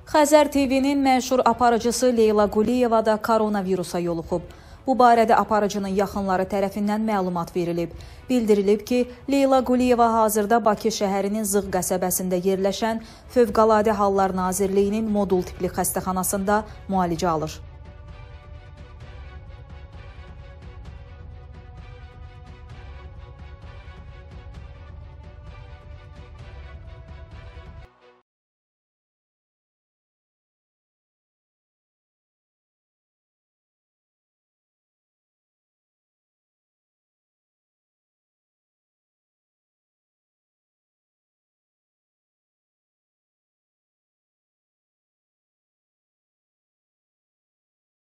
Xəzər TV-nin məşhur aparıcısı Leyla Quliyeva da koronavirusa yoluxub. Bu barədə aparıcının yaxınları tərəfindən məlumat verilib. Bildirilib ki, Leyla Quliyeva hazırda Bakı şəhərinin Zığ qəsəbəsində yerləşən Fövqəladə Hallar Nazirliyinin modul tipli xəstəxanasında müalicə alır.